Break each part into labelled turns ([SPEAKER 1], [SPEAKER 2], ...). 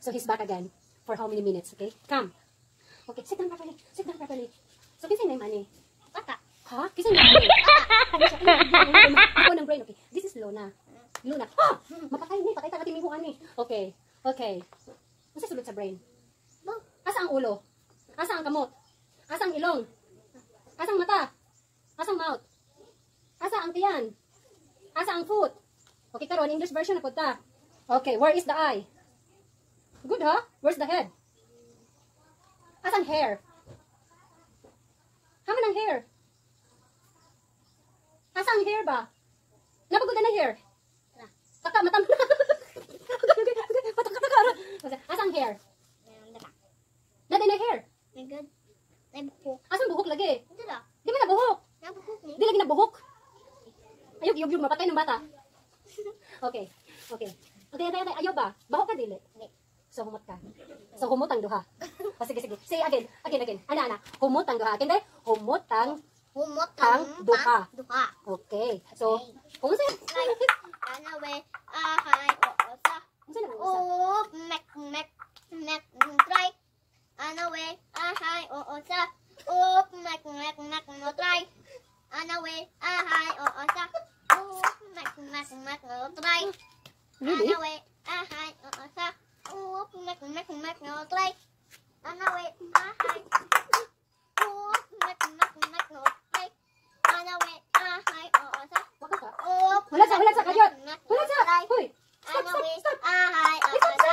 [SPEAKER 1] So he's back again. For how many minutes, okay? Come. Okay, sit down properly. Sit down properly. So, kisay na yung mani?
[SPEAKER 2] Bata.
[SPEAKER 1] Ha? Kisay na yung mani? Ikaw ng brain, okay? This is Luna. Luna. Ah! Mapatay ni. Patay natin yung ni. Okay. Okay. Ano sulod sa brain? Asa ang ulo? Asa ang kamot? Asa ang ilong? Asa ang mata? Asa ang mouth? Asa ang tiyan? Asa ang foot? Okay, karon English version na po ta. Okay, where is the eye? Good, ha? Where's the head? Asang hair? Haman ang hair? Asang hair ba? Napagod na hair? Taka, matam. Asang hair? Naday na hair? Asang buhok lagi? Di ba na buhok? Di lagi na buhok? Ayog, yug, mapatay ng bata. Okay, okay. Okay, ayaw ba? Bahok ka dili? So, humot ka. So, humot ang duha. O, sige, sige. Say again. Again. Ana. Humot ang duha. Again, humot ang duha. Okay. So, kung sa'yo.
[SPEAKER 2] Anawe, ahay, oo, sa.
[SPEAKER 1] Kung sa'yo nag-uusa?
[SPEAKER 2] Oh, mek, try. Anawe, ahay, oo, sa. Oh, mek, try. Anawe, ahay, oo, sa. Oh, mek, try.
[SPEAKER 1] Really?
[SPEAKER 2] Anawe, ahay, oo, sa. Oh, mek, try. Anawe, ahay. Oh, mek, try. Anawe, ahay, oo, sa.
[SPEAKER 1] Waka ka?
[SPEAKER 2] Oh,
[SPEAKER 1] Wala sa, kayot. Wala sa. Hoy. Stop.
[SPEAKER 2] Ahay, oo, sa.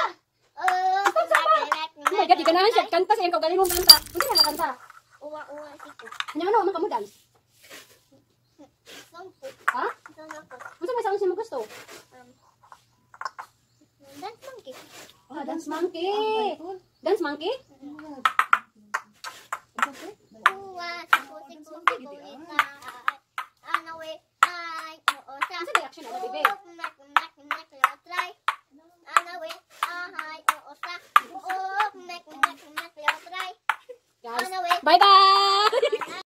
[SPEAKER 1] Oh my God, di ganahan siya. Kanta sa iyong galing mong kanta. Hindi na nakanta.
[SPEAKER 2] Uwa, siko.
[SPEAKER 1] Ano, man ka mo dance?
[SPEAKER 2] Sampo.
[SPEAKER 1] Ha?
[SPEAKER 2] Sampo.
[SPEAKER 1] Ano sa may sounds mo gusto?
[SPEAKER 2] Dance monkey.
[SPEAKER 1] Ah, dance monkey. Dance monkey?